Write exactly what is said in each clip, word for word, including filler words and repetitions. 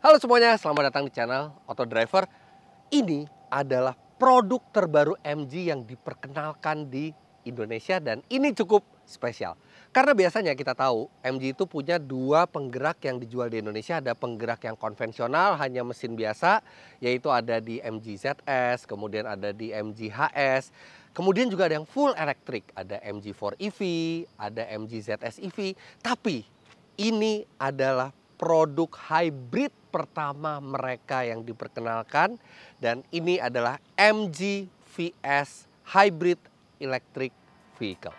Halo semuanya, selamat datang di channel Auto Driver. Ini adalah produk terbaru M G yang diperkenalkan di Indonesia dan ini cukup spesial. Karena biasanya kita tahu M G itu punya dua penggerak yang dijual di Indonesia. Ada penggerak yang konvensional, hanya mesin biasa, yaitu ada di M G Z S, kemudian ada di M G H S. Kemudian juga ada yang full elektrik, ada M G empat E V, ada M G Z S E V. Tapi ini adalah produk hybrid pertama mereka yang diperkenalkan, dan ini adalah M G V S Hybrid Electric Vehicle.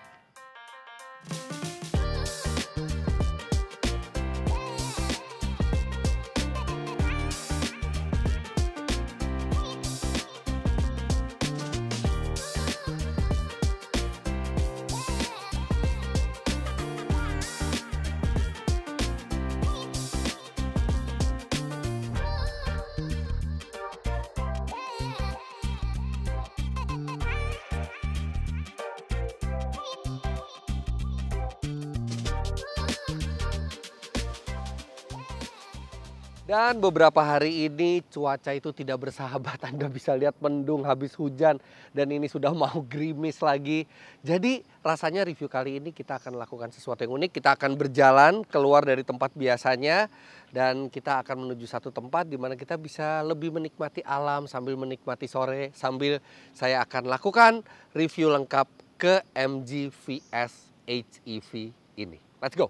Dan beberapa hari ini cuaca itu tidak bersahabat. Anda bisa lihat mendung habis hujan dan ini sudah mau gerimis lagi. Jadi rasanya review kali ini kita akan lakukan sesuatu yang unik. Kita akan berjalan keluar dari tempat biasanya dan kita akan menuju satu tempat di mana kita bisa lebih menikmati alam sambil menikmati sore, sambil saya akan lakukan review lengkap ke M G V S H E V ini. Let's go!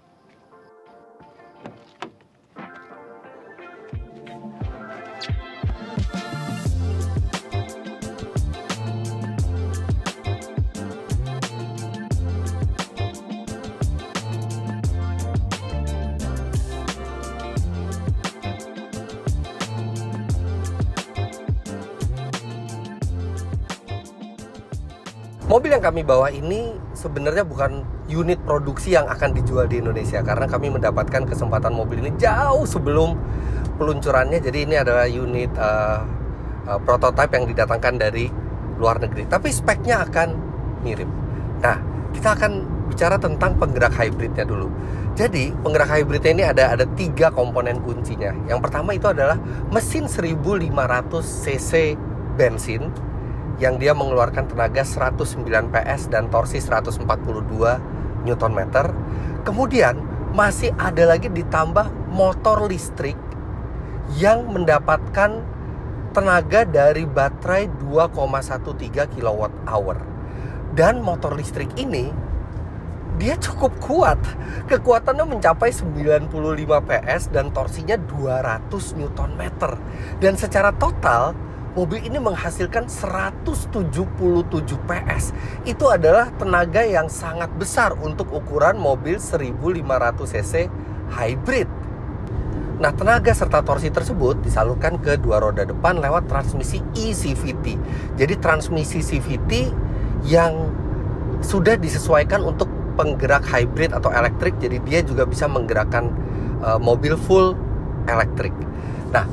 Mobil yang kami bawa ini sebenarnya bukan unit produksi yang akan dijual di Indonesia, karena kami mendapatkan kesempatan mobil ini jauh sebelum peluncurannya. Jadi ini adalah unit uh, uh, prototipe yang didatangkan dari luar negeri, tapi speknya akan mirip. Nah, kita akan bicara tentang penggerak hybridnya dulu. Jadi penggerak hybridnya ini ada ada tiga komponen kuncinya. Yang pertama itu adalah mesin seribu lima ratus cc bensin yang dia mengeluarkan tenaga seratus sembilan P S dan torsi seratus empat puluh dua newton meter. Kemudian masih ada lagi ditambah motor listrik yang mendapatkan tenaga dari baterai dua koma tiga belas kilowatt hour. Dan motor listrik ini dia cukup kuat. Kekuatannya mencapai sembilan puluh lima P S dan torsinya dua ratus newton meter. Dan secara total mobil ini menghasilkan seratus tujuh puluh tujuh P S. Itu adalah tenaga yang sangat besar untuk ukuran mobil seribu lima ratus cc hybrid. Nah, tenaga serta torsi tersebut disalurkan ke dua roda depan lewat transmisi e C V T. Jadi transmisi C V T yang sudah disesuaikan untuk penggerak hybrid atau elektrik. Jadi dia juga bisa menggerakkan uh, mobil full elektrik. Nah,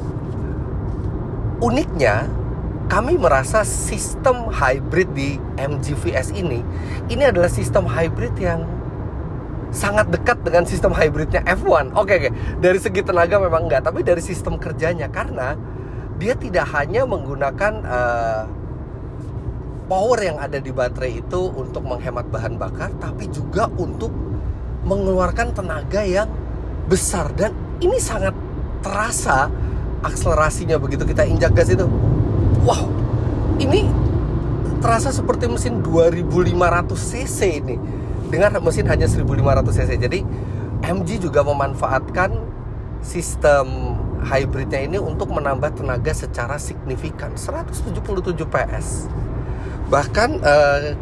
uniknya, kami merasa sistem hybrid di M G V S ini, ini adalah sistem hybrid yang sangat dekat dengan sistem hybridnya F satu. Oke, oke, dari segi tenaga memang enggak, tapi dari sistem kerjanya, karena dia tidak hanya menggunakan uh, power yang ada di baterai itu untuk menghemat bahan bakar, tapi juga untuk mengeluarkan tenaga yang besar. Dan ini sangat terasa akselerasinya begitu kita injak gas itu. Wow, ini terasa seperti mesin dua ribu lima ratus cc ini dengan mesin hanya seribu lima ratus cc. Jadi M G juga memanfaatkan sistem hybridnya ini untuk menambah tenaga secara signifikan, seratus tujuh puluh tujuh P S. Bahkan uh,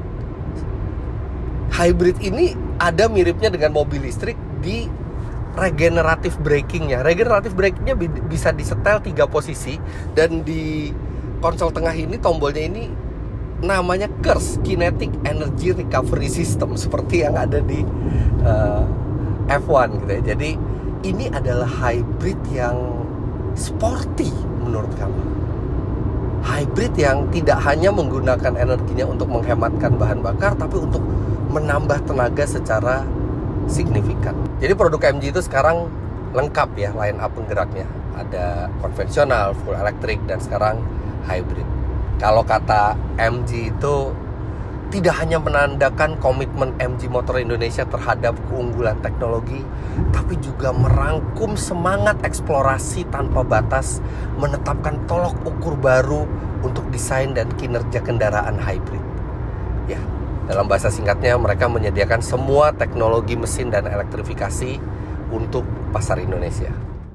hybrid ini ada miripnya dengan mobil listrik di regenerative brakingnya. Regenerative brakingnya bisa disetel tiga posisi, dan di konsol tengah ini, tombolnya ini namanya K E R S, Kinetic Energy Recovery System, seperti yang ada di uh, F satu gitu ya. Jadi ini adalah hybrid yang sporty menurut kami. Hybrid yang tidak hanya menggunakan energinya untuk menghematkan bahan bakar, tapi untuk menambah tenaga secara signifikan. Jadi produk M G itu sekarang lengkap ya line up penggeraknya. ada konvensional, full elektrik, dan sekarang hybrid. Kalau kata M G itu tidak hanya menandakan komitmen M G Motor Indonesia terhadap keunggulan teknologi, tapi juga merangkum semangat eksplorasi tanpa batas, menetapkan tolok ukur baru untuk desain dan kinerja kendaraan hybrid. Ya, dalam bahasa singkatnya mereka menyediakan semua teknologi mesin dan elektrifikasi untuk pasar Indonesia.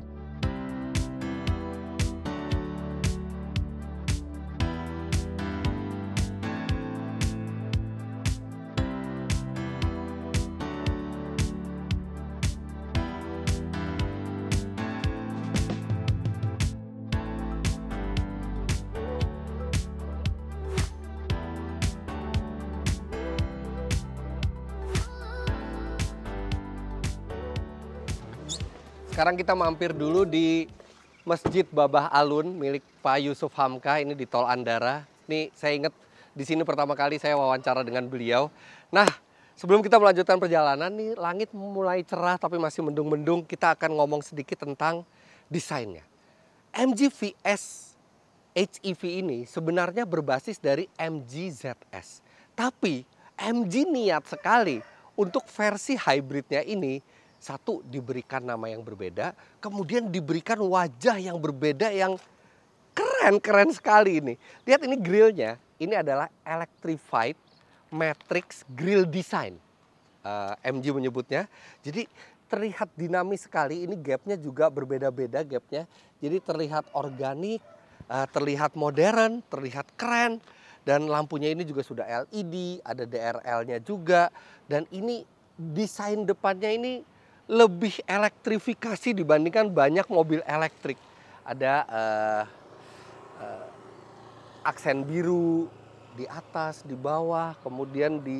Sekarang kita mampir dulu di Masjid Babah Alun milik Pak Yusuf Hamka, ini di Tol Andara. Ini saya ingat di sini pertama kali saya wawancara dengan beliau. Nah, sebelum kita melanjutkan perjalanan nih, langit mulai cerah tapi masih mendung-mendung. Kita akan ngomong sedikit tentang desainnya. M G V S H E V ini sebenarnya berbasis dari M G Z S. Tapi M G niat sekali untuk versi hybridnya ini, satu, diberikan nama yang berbeda, kemudian diberikan wajah yang berbeda yang keren-keren sekali ini. Lihat ini grillnya, ini adalah Electrified Matrix Grill Design, uh, M G menyebutnya. Jadi terlihat dinamis sekali, ini gapnya juga berbeda-beda gapnya. Jadi terlihat organik, uh, terlihat modern, terlihat keren. Dan lampunya ini juga sudah L E D, ada D R L-nya juga. Dan ini desain depannya ini lebih elektrifikasi dibandingkan banyak mobil elektrik. Ada uh, uh, aksen biru di atas, di bawah, kemudian di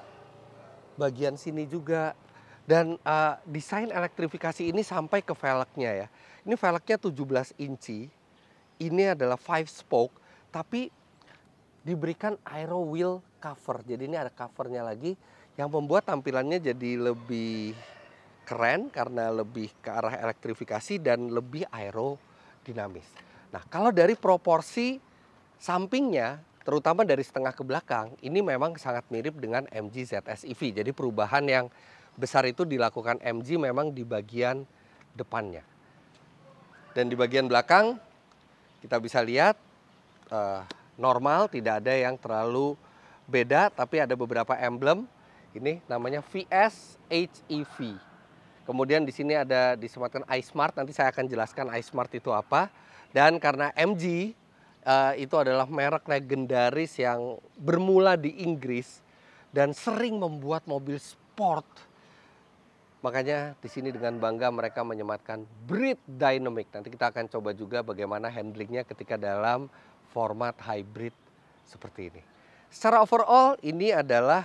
bagian sini juga. Dan uh, desain elektrifikasi ini sampai ke velgnya ya. Ini velgnya tujuh belas inci. Ini adalah five spoke, tapi diberikan aero wheel cover. Jadi ini ada covernya lagi yang membuat tampilannya jadi lebih keren karena lebih ke arah elektrifikasi dan lebih aerodinamis. Nah, kalau dari proporsi sampingnya, terutama dari setengah ke belakang, ini memang sangat mirip dengan M G Z S E V. Jadi perubahan yang besar itu dilakukan M G memang di bagian depannya. Dan di bagian belakang kita bisa lihat uh, normal, tidak ada yang terlalu beda, tapi ada beberapa emblem. Ini namanya V S H E V. Kemudian di sini ada disematkan iSmart, nanti saya akan jelaskan iSmart itu apa. Dan karena M G uh, itu adalah merek legendaris yang bermula di Inggris dan sering membuat mobil sport. Makanya di sini dengan bangga mereka menyematkan Breed Dynamic. Nanti kita akan coba juga bagaimana handlingnya ketika dalam format hybrid seperti ini. Secara overall ini adalah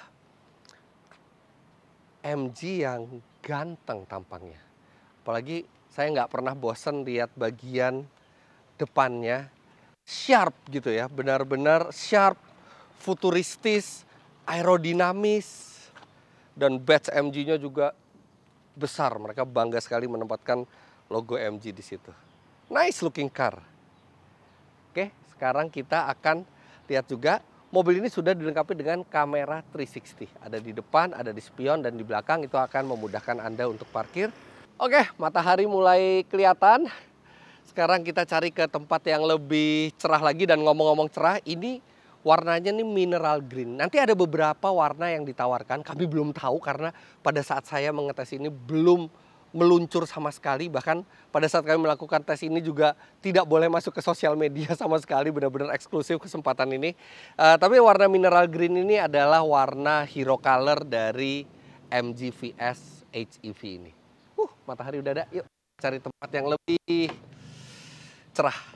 M G yang ganteng tampangnya. Apalagi saya nggak pernah bosen lihat bagian depannya. Sharp gitu ya, benar-benar sharp, futuristis, aerodinamis. Dan badge M G-nya juga besar. Mereka bangga sekali menempatkan logo M G di situ. Nice looking car. Oke, sekarang kita akan lihat juga mobil ini sudah dilengkapi dengan kamera tiga enam nol. Ada di depan, ada di spion, dan di belakang. Itu akan memudahkan Anda untuk parkir. Oke, matahari mulai kelihatan. Sekarang kita cari ke tempat yang lebih cerah lagi. Dan ngomong-ngomong cerah, ini warnanya nih mineral green. Nanti ada beberapa warna yang ditawarkan. Kami belum tahu karena pada saat saya mengetes ini belum meluncur sama sekali. Bahkan pada saat kami melakukan tes ini juga tidak boleh masuk ke sosial media sama sekali. Benar-benar eksklusif kesempatan ini. Uh, tapi warna mineral green ini adalah warna hero color dari M G V S H E V ini. Uh, matahari udah ada. Yuk cari tempat yang lebih cerah.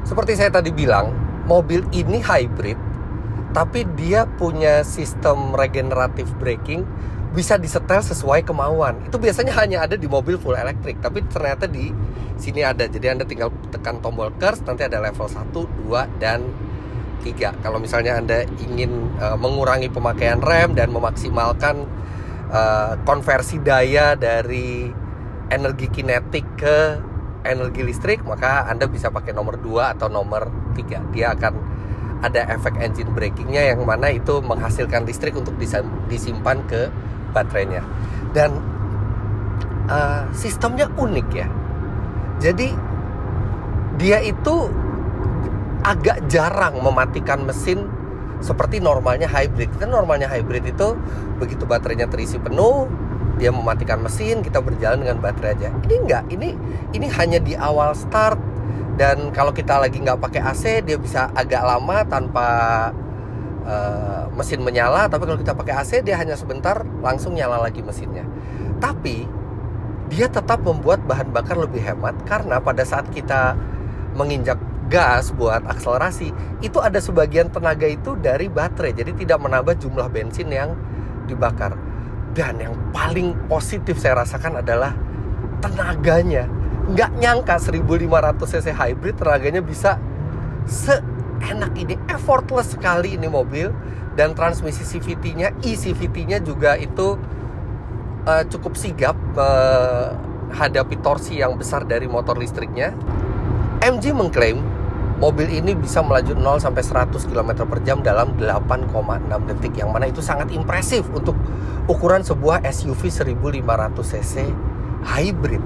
Seperti saya tadi bilang, mobil ini hybrid, tapi dia punya sistem regenerative braking, bisa disetel sesuai kemauan. Itu biasanya hanya ada di mobil full elektrik, tapi ternyata di sini ada. Jadi Anda tinggal tekan tombol curse, nanti ada level satu, dua, dan tiga. Kalau misalnya Anda ingin uh, mengurangi pemakaian rem dan memaksimalkan uh, konversi daya dari energi kinetik ke energi listrik, maka Anda bisa pakai nomor dua atau nomor tiga. Dia akan ada efek engine brakingnya yang mana itu menghasilkan listrik untuk disimpan ke baterainya. Dan uh, sistemnya unik ya. Jadi dia itu agak jarang mematikan mesin seperti normalnya hybrid. Kan normalnya hybrid itu begitu baterainya terisi penuh, dia mematikan mesin, kita berjalan dengan baterai aja. Ini enggak, ini ini hanya di awal start, dan kalau kita lagi nggak pakai A C, dia bisa agak lama tanpa uh, mesin menyala. Tapi kalau kita pakai A C, dia hanya sebentar langsung nyala lagi mesinnya. Tapi dia tetap membuat bahan bakar lebih hemat, karena pada saat kita menginjak gas buat akselerasi, itu ada sebagian tenaga itu dari baterai, jadi tidak menambah jumlah bensin yang dibakar. Dan yang paling positif saya rasakan adalah tenaganya. Nggak nyangka seribu lima ratus cc hybrid tenaganya bisa seenak ini. Effortless sekali ini mobil. Dan transmisi C V T-nya, e-C V T-nya juga itu uh, cukup sigap menghadapi uh, torsi yang besar dari motor listriknya. M G mengklaim mobil ini bisa melaju nol sampai seratus kilometer per jam dalam delapan koma enam detik, yang mana itu sangat impresif untuk ukuran sebuah S U V seribu lima ratus cc hybrid.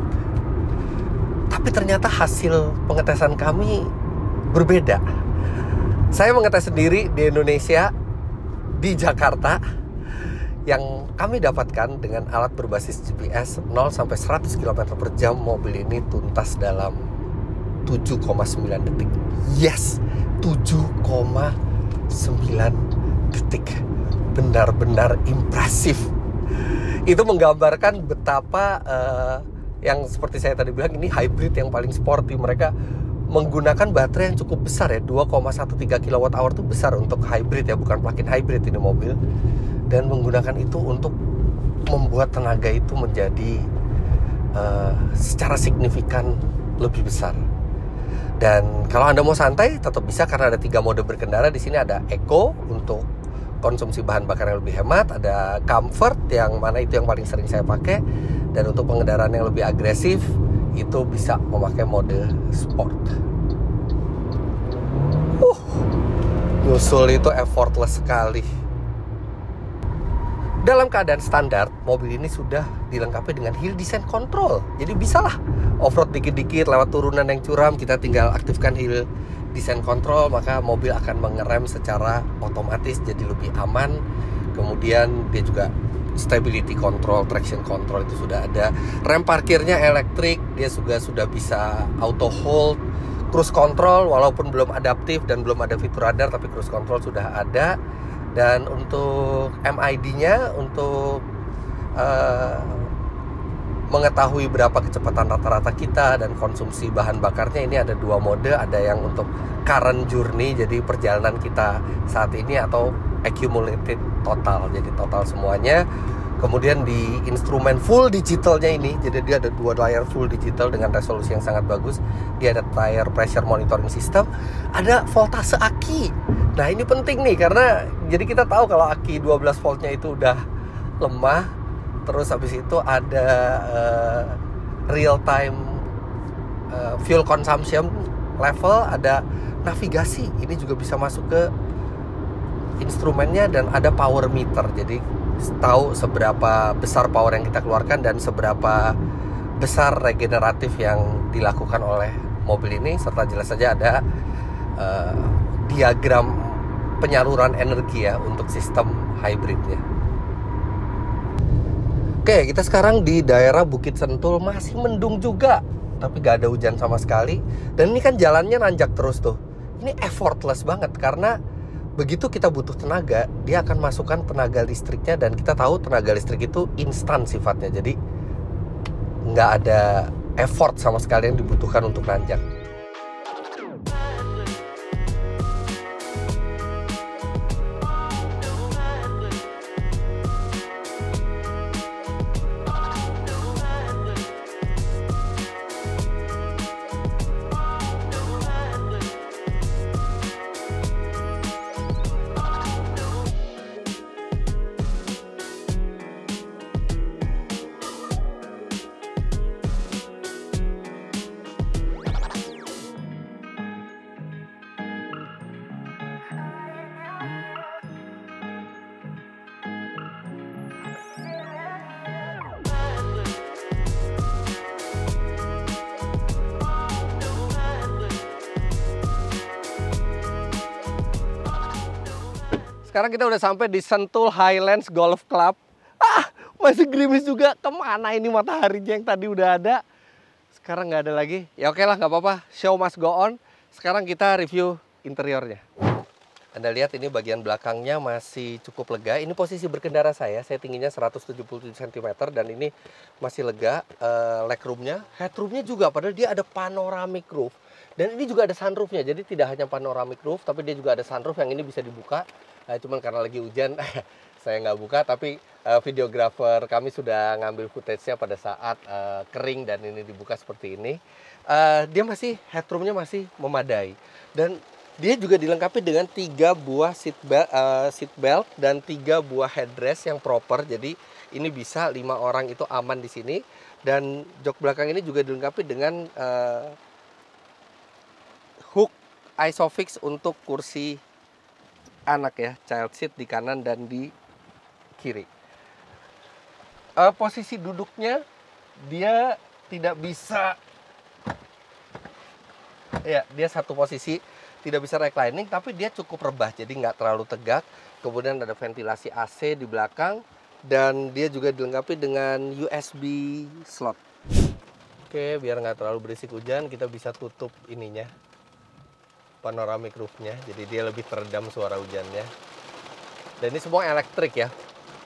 Tapi ternyata hasil pengetesan kami berbeda. Saya mengetes sendiri di Indonesia, di Jakarta, yang kami dapatkan dengan alat berbasis G P S nol sampai seratus kilometer per jam, mobil ini tuntas dalam tujuh koma sembilan detik. Yes, tujuh koma sembilan detik. Benar-benar impresif. Itu menggambarkan betapa uh, yang seperti saya tadi bilang, ini hybrid yang paling sporty. Mereka menggunakan baterai yang cukup besar ya, dua koma tiga belas kilowatt hour itu besar untuk hybrid ya, bukan plug-in hybrid ini mobil. Dan menggunakan itu untuk membuat tenaga itu menjadi uh, secara signifikan lebih besar. Dan kalau Anda mau santai tetap bisa, karena ada tiga mode berkendara. Di sini ada Eco untuk konsumsi bahan bakar yang lebih hemat, ada Comfort yang mana itu yang paling sering saya pakai, dan untuk pengendaraan yang lebih agresif itu bisa memakai mode Sport. Uh, nyusul itu effortless sekali. Dalam keadaan standar, mobil ini sudah dilengkapi dengan hill descent control. Jadi bisalah off-road dikit-dikit lewat turunan yang curam, kita tinggal aktifkan hill descent control, maka mobil akan mengerem secara otomatis jadi lebih aman. Kemudian dia juga stability control, traction control itu sudah ada. Rem parkirnya elektrik, dia juga sudah bisa auto hold. Cruise control walaupun belum adaptif dan belum ada fitur radar, tapi cruise control sudah ada. Dan untuk M I D-nya, untuk uh, mengetahui berapa kecepatan rata-rata kita dan konsumsi bahan bakarnya, ini ada dua mode. Ada yang untuk current journey, jadi perjalanan kita saat ini, atau accumulated total, jadi total semuanya. Kemudian di instrumen full digitalnya ini, jadi dia ada dua layar full digital dengan resolusi yang sangat bagus. Dia ada tire pressure monitoring system, ada voltase aki. Nah ini penting nih, karena jadi kita tahu kalau aki dua belas voltnya itu udah lemah. Terus habis itu ada uh, real time uh, fuel consumption level, ada navigasi, ini juga bisa masuk ke instrumennya, dan ada power meter. Jadi tahu seberapa besar power yang kita keluarkan dan seberapa besar regeneratif yang dilakukan oleh mobil ini, serta jelas saja ada uh, diagram penyaluran energi ya untuk sistem hybridnya. Oke, kita sekarang di daerah Bukit Sentul, masih mendung juga, tapi gak ada hujan sama sekali. Dan ini kan jalannya nanjak terus tuh. Ini effortless banget, karena begitu kita butuh tenaga, dia akan masukkan tenaga listriknya, dan kita tahu tenaga listrik itu instan sifatnya. Jadi nggak ada effort sama sekali yang dibutuhkan untuk nanjak. Sekarang kita udah sampai di Sentul Highlands Golf Club. Ah, masih gerimis juga. Kemana ini mataharinya yang tadi udah ada? Sekarang nggak ada lagi. Ya oke lah, nggak apa-apa. Show must go on. Sekarang kita review interiornya. Anda lihat ini bagian belakangnya masih cukup lega. Ini posisi berkendara saya. Saya tingginya seratus tujuh puluh tujuh sentimeter dan ini masih lega. Uh, legroomnya, headroomnya juga. Padahal dia ada panoramic roof. Dan ini juga ada sunroofnya. Jadi tidak hanya panoramic roof, tapi dia juga ada sunroof yang ini bisa dibuka. Uh, cuman karena lagi hujan, saya nggak buka. Tapi uh, videographer kami sudah ngambil footage-nya pada saat uh, kering dan ini dibuka seperti ini. Uh, dia masih headroomnya masih memadai. Dan dia juga dilengkapi dengan tiga buah seat belt, uh, seat belt dan tiga buah headrest yang proper. Jadi ini bisa lima orang itu aman di sini. Dan jok belakang ini juga dilengkapi dengan uh, hook isofix untuk kursi anak ya, child seat di kanan dan di kiri. Uh, posisi duduknya dia tidak bisa, ya dia satu posisi. Tidak bisa reclining, tapi dia cukup rebah, jadi nggak terlalu tegak. Kemudian ada ventilasi A C di belakang, dan dia juga dilengkapi dengan U S B slot. Oke, biar nggak terlalu berisik hujan, kita bisa tutup ininya, panoramic roofnya, jadi dia lebih teredam suara hujannya. Dan ini semua elektrik ya.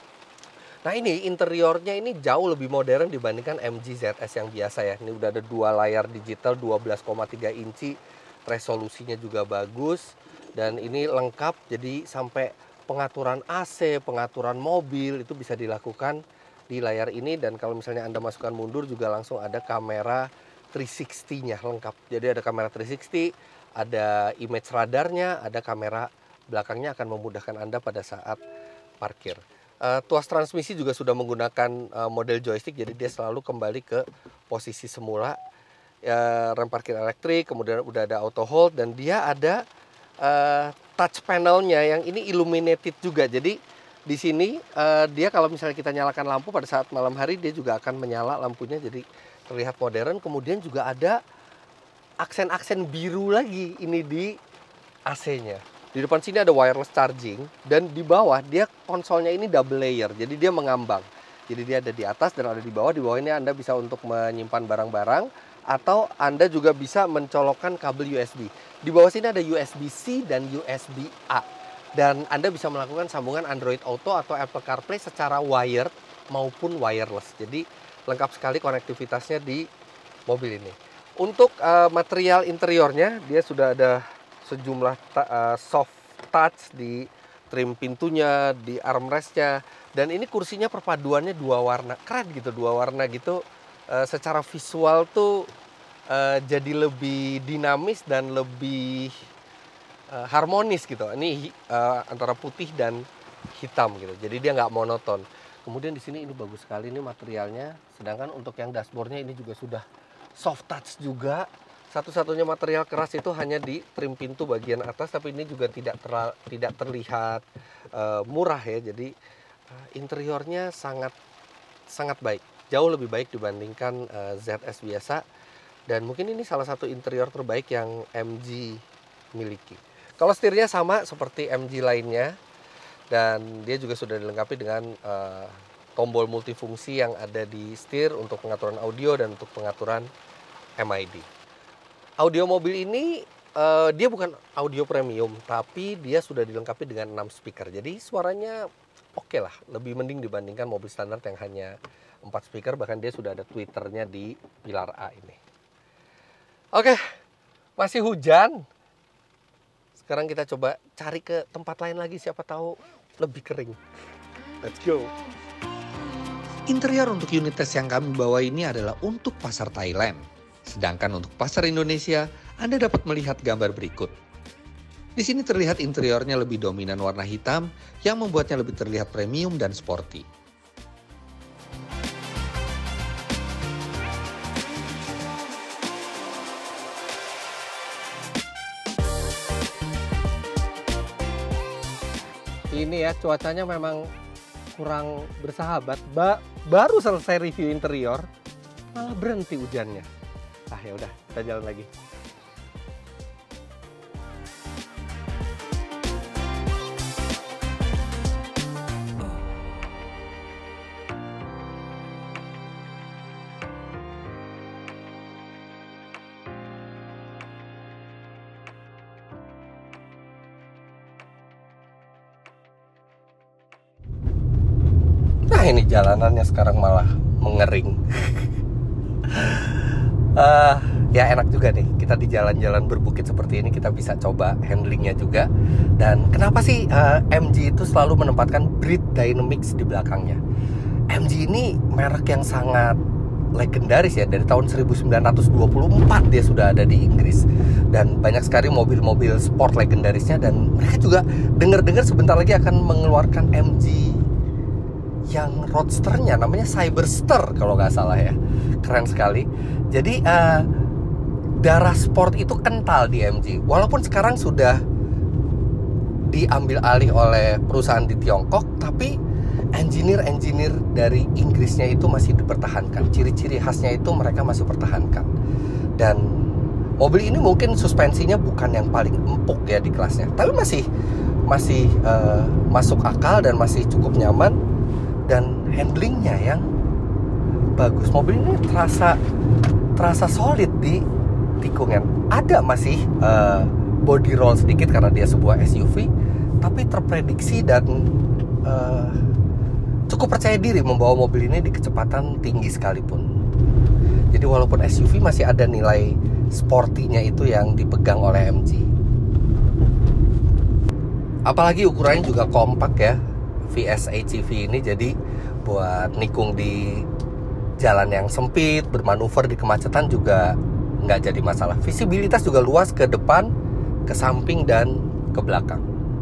Nah ini interiornya ini jauh lebih modern dibandingkan M G Z S yang biasa ya. Ini udah ada dua layar digital dua belas koma tiga inci. Resolusinya juga bagus dan ini lengkap, jadi sampai pengaturan A C, pengaturan mobil itu bisa dilakukan di layar ini. Dan kalau misalnya Anda masukkan mundur juga langsung ada kamera tiga enam nol-nya lengkap. Jadi ada kamera tiga enam nol, ada image radarnya, ada kamera belakangnya, akan memudahkan Anda pada saat parkir. Uh, tuas transmisi juga sudah menggunakan uh, model joystick, jadi dia selalu kembali ke posisi semula. Ya, rem parkir elektrik, kemudian udah ada auto hold dan dia ada uh, touch panelnya yang ini illuminated juga. Jadi di sini uh, dia kalau misalnya kita nyalakan lampu pada saat malam hari dia juga akan menyala lampunya, jadi terlihat modern. Kemudian juga ada aksen-aksen biru lagi ini di A C-nya. Di depan sini ada wireless charging dan di bawah dia konsolnya ini double layer, jadi dia mengambang. Jadi dia ada di atas dan ada di bawah. Di bawah ini Anda bisa untuk menyimpan barang-barang, atau Anda juga bisa mencolokkan kabel U S B. Di bawah sini ada U S B C dan U S B A. Dan Anda bisa melakukan sambungan Android Auto atau Apple CarPlay secara wired maupun wireless. Jadi lengkap sekali konektivitasnya di mobil ini. Untuk uh, material interiornya, dia sudah ada sejumlah uh, soft touch di trim pintunya, di armrestnya. Dan ini kursinya perpaduannya dua warna, keren gitu, dua warna gitu. Uh, secara visual tuh uh, jadi lebih dinamis dan lebih uh, harmonis gitu. Ini uh, antara putih dan hitam gitu. Jadi dia nggak monoton. Kemudian di sini ini bagus sekali ini materialnya. Sedangkan untuk yang dashboardnya ini juga sudah soft touch juga. Satu-satunya material keras itu hanya di trim pintu bagian atas, tapi ini juga tidak ter, tidak terlihat uh, murah ya. Jadi uh, interiornya sangat sangat baik. Jauh lebih baik dibandingkan uh, Z S biasa. Dan mungkin ini salah satu interior terbaik yang M G miliki. Kalau setirnya sama seperti M G lainnya. Dan dia juga sudah dilengkapi dengan uh, tombol multifungsi yang ada di setir untuk pengaturan audio dan untuk pengaturan M I D. Audio mobil ini uh, dia bukan audio premium, tapi dia sudah dilengkapi dengan enam speaker. Jadi suaranya oke okay lah, lebih mending dibandingkan mobil standar yang hanya empat speaker, bahkan dia sudah ada tweeternya di pilar A ini. Oke, masih hujan. Sekarang kita coba cari ke tempat lain lagi, siapa tahu lebih kering. Let's go. Interior untuk unit tes yang kami bawa ini adalah untuk pasar Thailand. Sedangkan untuk pasar Indonesia, Anda dapat melihat gambar berikut. Di sini terlihat interiornya lebih dominan warna hitam yang membuatnya lebih terlihat premium dan sporty. Ini ya, cuacanya memang kurang bersahabat. Ba baru selesai review interior, malah berhenti hujannya. Ah ya udah, kita jalan lagi. ini jalanannya sekarang malah mengering. uh, Ya enak juga nih, kita di jalan-jalan berbukit seperti ini kita bisa coba handlingnya juga. Dan kenapa sih uh, M G itu selalu menempatkan Breed Dynamics di belakangnya? M G ini merek yang sangat legendaris ya, dari tahun seribu sembilan ratus dua puluh empat dia sudah ada di Inggris. Dan banyak sekali mobil-mobil sport legendarisnya, dan mereka juga dengar-dengar sebentar lagi akan mengeluarkan M G yang roadsternya, namanya Cyberster kalau nggak salah ya. Keren sekali. Jadi uh, darah sport itu kental di M G. Walaupun sekarang sudah diambil alih oleh perusahaan di Tiongkok, tapi engineer-engineer dari Inggrisnya itu masih dipertahankan. Ciri-ciri khasnya itu mereka masih pertahankan. Dan mobil ini mungkin suspensinya bukan yang paling empuk ya di kelasnya, tapi masih masih uh, masuk akal dan masih cukup nyaman. Dan handlingnya yang bagus. Mobil ini terasa terasa solid di tikungan. Ada masih uh, body roll sedikit karena dia sebuah S U V, tapi terprediksi dan uh, cukup percaya diri membawa mobil ini di kecepatan tinggi sekalipun. Jadi walaupun S U V masih ada nilai sportinya itu yang dipegang oleh M G. Apalagi ukurannya juga kompak ya, V S H E V ini, jadi buat nikung di jalan yang sempit, bermanuver di kemacetan juga nggak jadi masalah. Visibilitas juga luas ke depan, ke samping, dan ke belakang.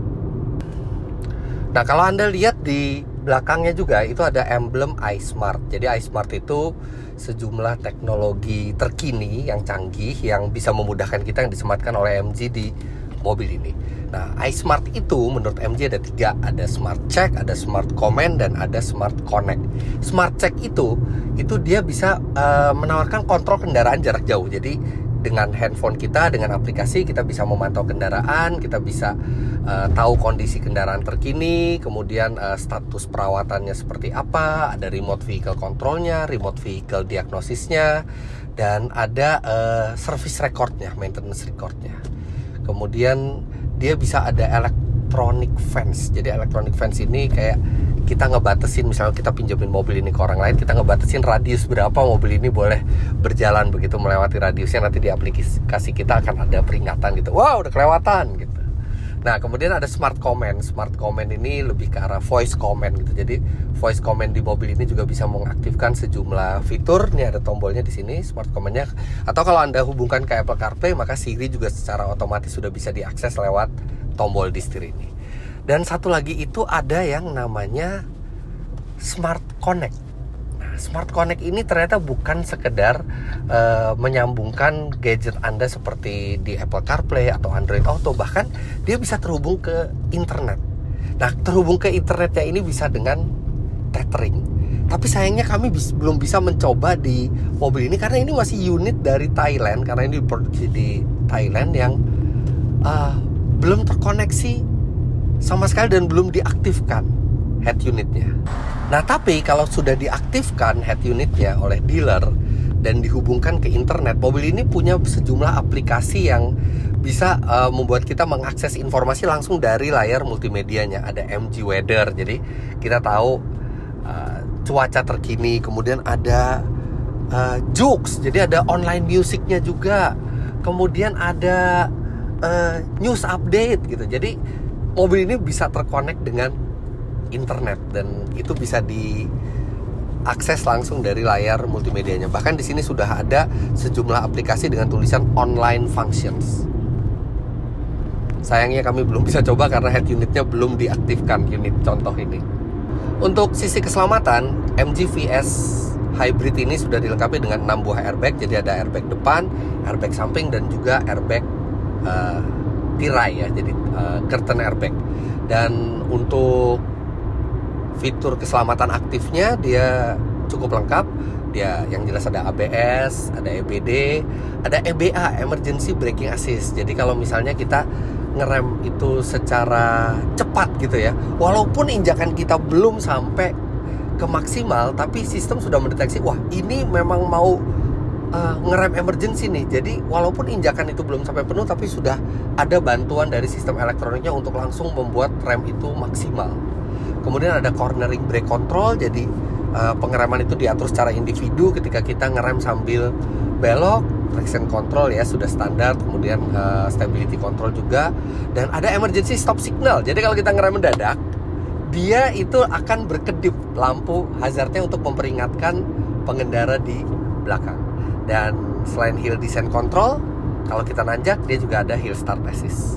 Nah, kalau Anda lihat di belakangnya juga itu ada emblem iSmart. Jadi iSmart itu sejumlah teknologi terkini yang canggih yang bisa memudahkan kita, yang disematkan oleh M G di mobil ini. Nah, iSmart itu menurut M G ada tiga, ada Smart Check, ada Smart Command, dan ada Smart Connect. Smart Check itu itu dia bisa uh, menawarkan kontrol kendaraan jarak jauh. Jadi dengan handphone kita, dengan aplikasi kita bisa memantau kendaraan, kita bisa uh, tahu kondisi kendaraan terkini, kemudian uh, status perawatannya seperti apa, ada remote vehicle controlnya, remote vehicle diagnosisnya, dan ada uh, service recordnya, maintenance recordnya. Kemudian dia bisa ada electronic fence. Jadi electronic fence ini kayak kita ngebatasin, misalnya kita pinjemin mobil ini ke orang lain, kita ngebatasin radius berapa mobil ini boleh berjalan. Begitu melewati radiusnya, nanti di aplikasi kita akan ada peringatan gitu, wow udah kelewatan gitu. Nah, kemudian ada Smart Command. Smart Command ini lebih ke arah voice command gitu. Jadi voice command di mobil ini juga bisa mengaktifkan sejumlah fitur. Ini ada tombolnya di sini, Smart Command-nya. Atau kalau Anda hubungkan ke Apple CarPlay, maka Siri juga secara otomatis sudah bisa diakses lewat tombol di setir ini. Dan satu lagi itu ada yang namanya Smart Connect. Nah, Smart Connect ini ternyata bukan sekedar uh, menyambungkan gadget Anda seperti di Apple CarPlay atau Android Auto, bahkan dia bisa terhubung ke internet. Nah, terhubung ke internetnya ini bisa dengan tethering. Tapi sayangnya kami bis, belum bisa mencoba di mobil ini karena ini masih unit dari Thailand, karena ini diproduksi di Thailand yang uh, belum terkoneksi sama sekali dan belum diaktifkan head unitnya. Nah, tapi kalau sudah diaktifkan head unitnya oleh dealer dan dihubungkan ke internet, mobil ini punya sejumlah aplikasi yang bisa uh, membuat kita mengakses informasi langsung dari layar multimedianya. Ada M G Weather, jadi kita tahu uh, cuaca terkini. Kemudian ada uh, Joox, jadi ada online musiknya juga. Kemudian ada uh, news update gitu. Jadi mobil ini bisa terkonek dengan internet dan itu bisa diakses langsung dari layar multimedianya. Bahkan di sini sudah ada sejumlah aplikasi dengan tulisan online functions. Sayangnya kami belum bisa coba karena head unitnya belum diaktifkan, unit contoh ini. Untuk sisi keselamatan, M G V S Hybrid ini sudah dilengkapi dengan enam buah airbag. Jadi ada airbag depan, airbag samping, dan juga airbag uh, tirai ya, jadi uh, curtain airbag. Dan untuk fitur keselamatan aktifnya dia cukup lengkap. Dia yang jelas ada A B S, ada E B D, ada E B A, Emergency Braking Assist. Jadi kalau misalnya kita ngerem itu secara cepat gitu ya, walaupun injakan kita belum sampai ke maksimal, tapi sistem sudah mendeteksi, wah ini memang mau Uh, ngerem emergency nih. Jadi walaupun injakan itu belum sampai penuh, tapi sudah ada bantuan dari sistem elektroniknya untuk langsung membuat rem itu maksimal. Kemudian ada cornering brake control, jadi uh, pengereman itu diatur secara individu ketika kita ngerem sambil belok. Traction control ya sudah standar, kemudian uh, stability control juga, dan ada emergency stop signal. Jadi kalau kita ngerem mendadak, dia itu akan berkedip lampu hazardnya untuk memperingatkan pengendara di belakang. Dan selain hill descent control, kalau kita nanjak dia juga ada hill start assist.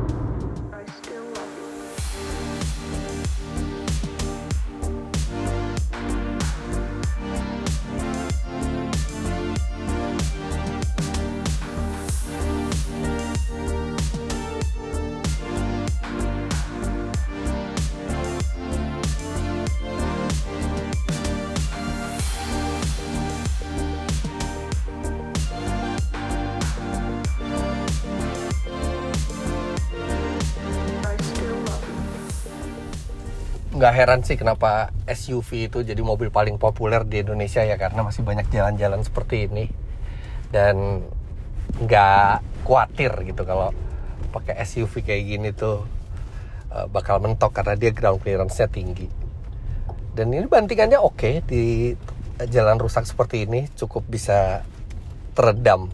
Nggak heran sih kenapa S U V itu jadi mobil paling populer di Indonesia ya, karena masih banyak jalan-jalan seperti ini dan nggak khawatir gitu kalau pakai S U V kayak gini tuh uh, bakal mentok karena dia ground clearance-nya tinggi. Dan ini bantingannya oke, di jalan rusak seperti ini cukup bisa teredam.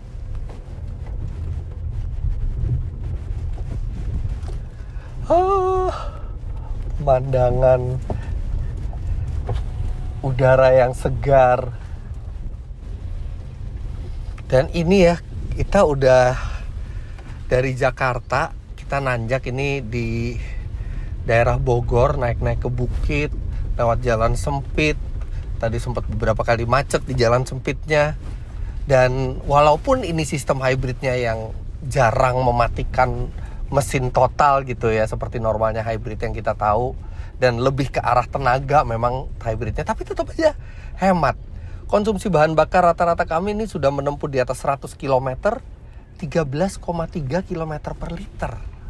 Ah. Pemandangan udara yang segar. Dan ini ya, kita udah dari Jakarta, kita nanjak ini di daerah Bogor, naik-naik ke bukit, lewat jalan sempit. Tadi sempat beberapa kali macet di jalan sempitnya. Dan walaupun ini sistem hybridnya yang jarang mematikan mesin total gitu ya, seperti normalnya hybrid yang kita tahu, dan lebih ke arah tenaga memang hybridnya, tapi tetap aja hemat. Konsumsi bahan bakar rata-rata kami ini sudah menempuh di atas seratus kilometer, tiga belas koma tiga kilometer per liter.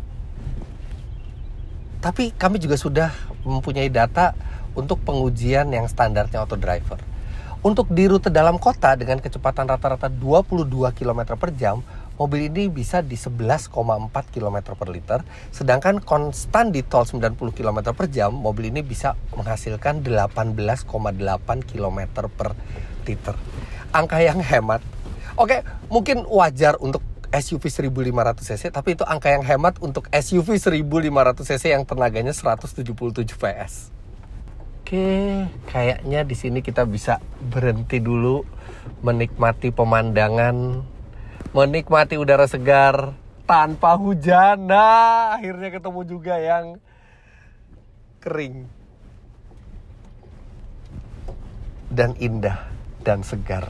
Tapi kami juga sudah mempunyai data untuk pengujian yang standarnya auto driver. Untuk di rute dalam kota dengan kecepatan rata-rata dua puluh dua kilometer per jam, mobil ini bisa di sebelas koma empat kilometer per liter. Sedangkan konstan di tol sembilan puluh kilometer per jam, mobil ini bisa menghasilkan delapan belas koma delapan kilometer per liter. Angka yang hemat. Oke, mungkin wajar untuk S U V seribu lima ratus cc, tapi itu angka yang hemat untuk S U V seribu lima ratus cc yang tenaganya seratus tujuh puluh tujuh PS. Oke, kayaknya di sini kita bisa berhenti dulu, menikmati pemandangan, menikmati udara segar tanpa hujan. Nah, akhirnya ketemu juga yang kering dan indah dan segar.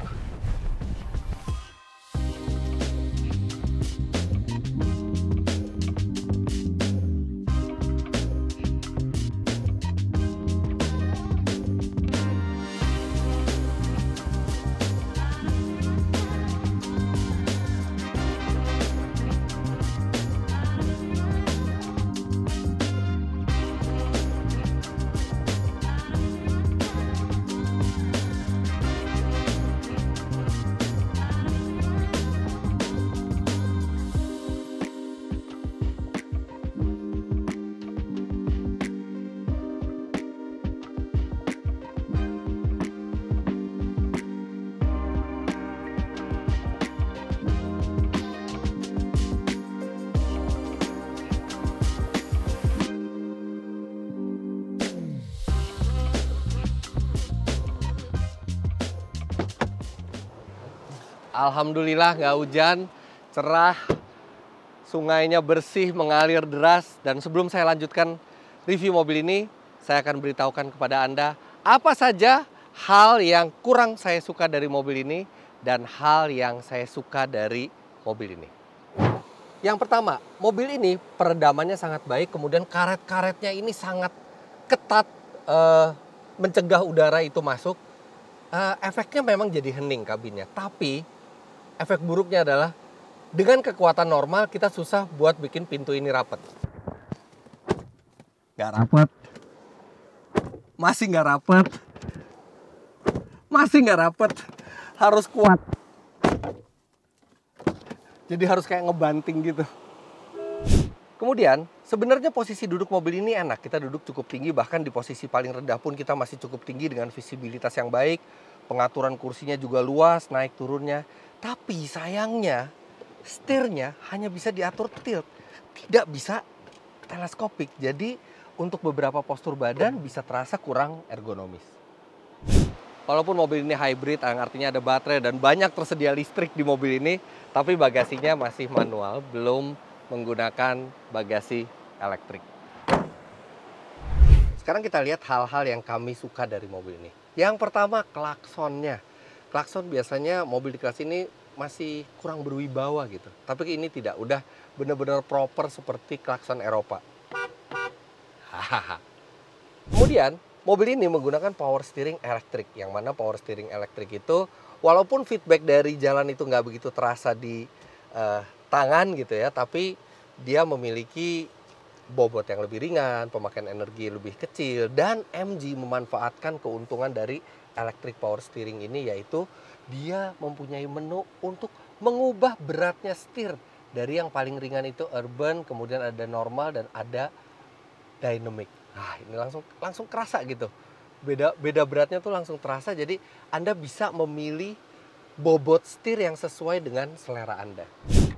Alhamdulillah nggak hujan, cerah, sungainya bersih, mengalir deras. Dan sebelum saya lanjutkan review mobil ini, saya akan beritahukan kepada Anda apa saja hal yang kurang saya suka dari mobil ini dan hal yang saya suka dari mobil ini. Yang pertama, mobil ini peredamannya sangat baik, kemudian karet-karetnya ini sangat ketat, eh, mencegah udara itu masuk. Eh, efeknya memang jadi hening kabinnya, tapi efek buruknya adalah dengan kekuatan normal kita susah buat bikin pintu ini rapat. Gak rapat. Masih gak rapat. Masih gak rapat. Harus kuat. Jadi harus kayak ngebanting gitu. Kemudian Sebenarnya posisi duduk mobil ini enak, kita duduk cukup tinggi, bahkan di posisi paling rendah pun kita masih cukup tinggi dengan visibilitas yang baik, pengaturan kursinya juga luas, naik turunnya. Tapi sayangnya, setirnya hanya bisa diatur tilt, tidak bisa teleskopik. Jadi untuk beberapa postur badan bisa terasa kurang ergonomis. Walaupun mobil ini hybrid, yang artinya ada baterai dan banyak tersedia listrik di mobil ini, tapi bagasinya masih manual, belum menggunakan bagasi elektrik. Sekarang kita lihat hal-hal yang kami suka dari mobil ini. Yang pertama, klaksonnya. Klakson biasanya mobil di kelas ini masih kurang berwibawa gitu. Tapi ini tidak, udah benar-benar proper seperti klakson Eropa. Hahaha. Kemudian, mobil ini menggunakan power steering elektrik. Yang mana power steering elektrik itu, walaupun feedback dari jalan itu nggak begitu terasa di uh, tangan gitu ya, tapi dia memiliki bobot yang lebih ringan, pemakaian energi lebih kecil, dan M G memanfaatkan keuntungan dari electric power steering ini, yaitu dia mempunyai menu untuk mengubah beratnya setir dari yang paling ringan itu urban, kemudian ada normal dan ada dynamic. Nah, ini langsung langsung kerasa gitu. Beda beda beratnya tuh langsung terasa, jadi Anda bisa memilih bobot setir yang sesuai dengan selera Anda.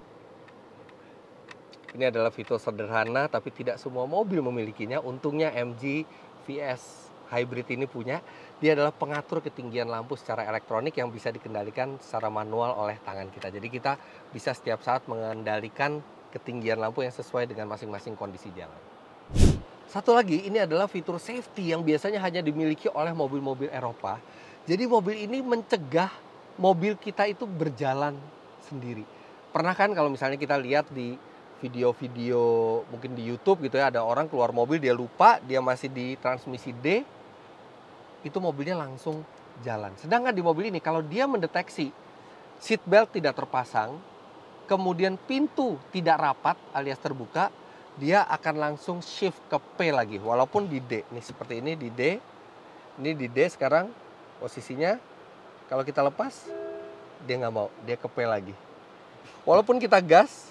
Ini adalah fitur sederhana, tapi tidak semua mobil memilikinya. Untungnya M G V S Hybrid ini punya. Dia adalah pengatur ketinggian lampu secara elektronik yang bisa dikendalikan secara manual oleh tangan kita. Jadi kita bisa setiap saat mengendalikan ketinggian lampu yang sesuai dengan masing-masing kondisi jalan. Satu lagi, ini adalah fitur safety yang biasanya hanya dimiliki oleh mobil-mobil Eropa. Jadi mobil ini mencegah mobil kita itu berjalan sendiri. Pernah kan kalau misalnya kita lihat di video-video mungkin di YouTube gitu ya, ada orang keluar mobil, dia lupa, dia masih di transmisi D, itu mobilnya langsung jalan. Sedangkan di mobil ini kalau dia mendeteksi seat belt tidak terpasang, kemudian pintu tidak rapat alias terbuka, dia akan langsung shift ke P lagi, walaupun di D. Nih seperti ini di D, ini di D sekarang posisinya. Kalau kita lepas, dia nggak mau, dia ke P lagi. Walaupun kita gas,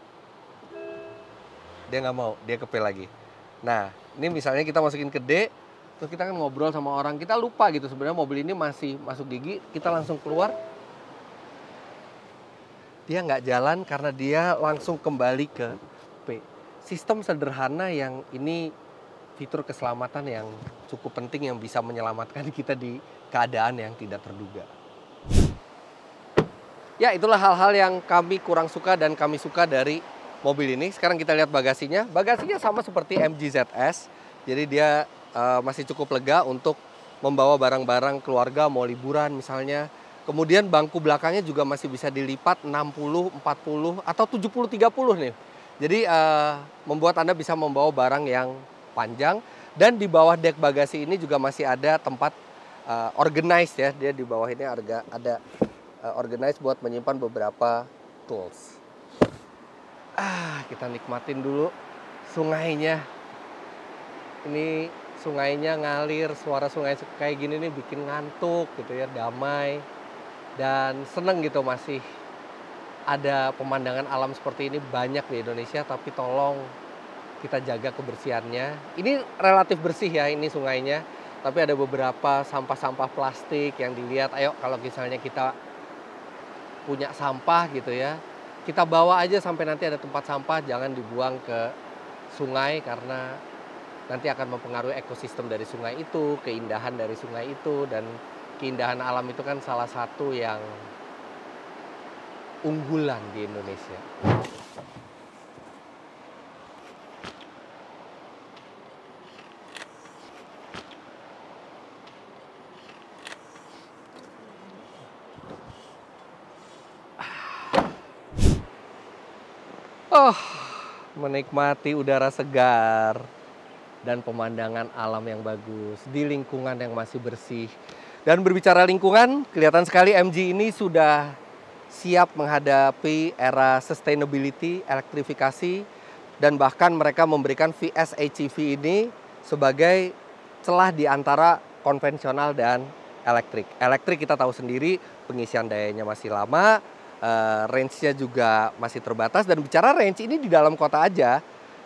dia nggak mau, dia ke P lagi. Nah, ini misalnya kita masukin ke D, terus kita kan ngobrol sama orang, kita lupa gitu sebenarnya mobil ini masih masuk gigi, kita langsung keluar, dia nggak jalan karena dia langsung kembali ke P. Sistem sederhana yang ini fitur keselamatan yang cukup penting yang bisa menyelamatkan kita di keadaan yang tidak terduga. Ya, itulah hal-hal yang kami kurang suka dan kami suka dari mobil ini. Sekarang kita lihat bagasinya. Bagasinya sama seperti M G Z S. Jadi dia uh, masih cukup lega untuk membawa barang-barang keluarga mau liburan misalnya. Kemudian bangku belakangnya juga masih bisa dilipat enam puluh, empat puluh atau tujuh puluh, tiga puluh nih. Jadi uh, membuat Anda bisa membawa barang yang panjang. Dan di bawah dek bagasi ini juga masih ada tempat uh, organized ya. Dia di bawah ini ada, ada uh, organized buat menyimpan beberapa tools. Ah, kita nikmatin dulu sungainya. Ini sungainya ngalir, suara sungai kayak gini nih bikin ngantuk gitu ya, damai. Dan seneng gitu masih ada pemandangan alam seperti ini banyak di Indonesia, tapi tolong kita jaga kebersihannya. Ini relatif bersih ya ini sungainya, tapi ada beberapa sampah-sampah plastik yang dilihat. Ayo kalau misalnya kita punya sampah gitu ya, kita bawa aja sampai nanti ada tempat sampah, jangan dibuang ke sungai karena nanti akan mempengaruhi ekosistem dari sungai itu, keindahan dari sungai itu, dan keindahan alam itu kan salah satu yang unggulan di Indonesia. Oh, menikmati udara segar dan pemandangan alam yang bagus di lingkungan yang masih bersih. Dan berbicara lingkungan, kelihatan sekali M G ini sudah siap menghadapi era sustainability, elektrifikasi, dan bahkan mereka memberikan V S H E V ini sebagai celah di antara konvensional dan elektrik. Elektrik kita tahu sendiri pengisian dayanya masih lama, Uh, range-nya juga masih terbatas. Dan bicara range, ini di dalam kota aja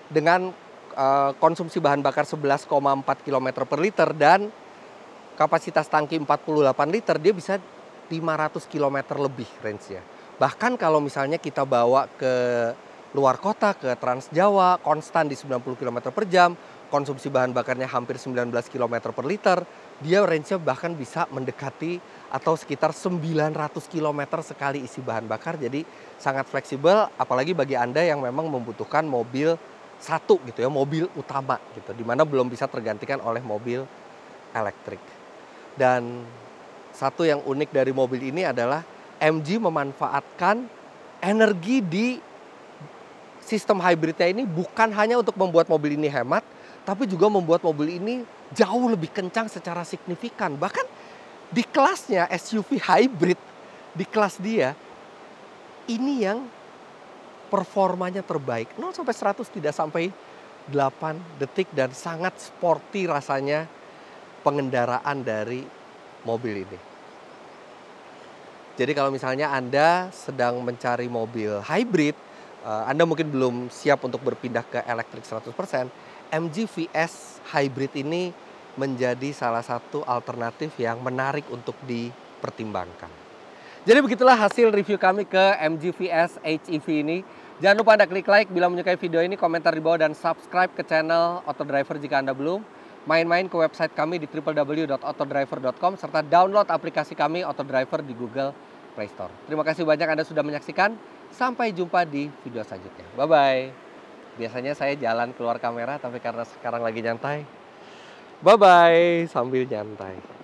dengan uh, konsumsi bahan bakar sebelas koma empat kilometer per liter dan kapasitas tangki empat puluh delapan liter, dia bisa lima ratus kilometer lebih range-nya. Bahkan kalau misalnya kita bawa ke luar kota, ke Trans Jawa, konstan di sembilan puluh kilometer per jam, konsumsi bahan bakarnya hampir sembilan belas kilometer per liter, dia range-nya bahkan bisa mendekati atau sekitar sembilan ratus kilometer sekali isi bahan bakar. Jadi sangat fleksibel, apalagi bagi Anda yang memang membutuhkan mobil satu gitu ya, mobil utama gitu, dimana belum bisa tergantikan oleh mobil elektrik. Dan satu yang unik dari mobil ini adalah M G memanfaatkan energi di sistem hybridnya ini bukan hanya untuk membuat mobil ini hemat, tapi juga membuat mobil ini jauh lebih kencang secara signifikan. Bahkan di kelasnya S U V hybrid, di kelas dia, ini yang performanya terbaik. nol sampai seratus tidak sampai delapan detik dan sangat sporty rasanya pengendaraan dari mobil ini. Jadi kalau misalnya Anda sedang mencari mobil hybrid, Anda mungkin belum siap untuk berpindah ke elektrik seratus persen, M G V S hybrid ini menjadi salah satu alternatif yang menarik untuk dipertimbangkan. Jadi begitulah hasil review kami ke M G V S H E V ini. Jangan lupa Anda klik like bila menyukai video ini, komentar di bawah, dan subscribe ke channel Autodriver jika Anda belum. Main-main ke website kami di w w w dot autodriver dot com serta download aplikasi kami Autodriver di Google Play Store. Terima kasih banyak Anda sudah menyaksikan. Sampai jumpa di video selanjutnya. Bye-bye. Biasanya saya jalan keluar kamera, tapi karena sekarang lagi nyantai. Bye-bye sambil nyantai.